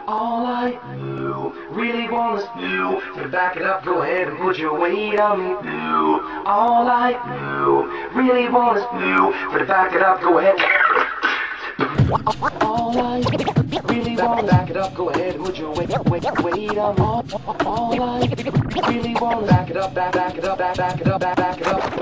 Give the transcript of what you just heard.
All I do, really wanna do, to back it up, go ahead and put your weight on me. Do all I do, really wanna do, to back it up, go ahead. All I really wanna back it up, go ahead and put your weight on me. All I really wanna back it up, back it up, back it up, back it up.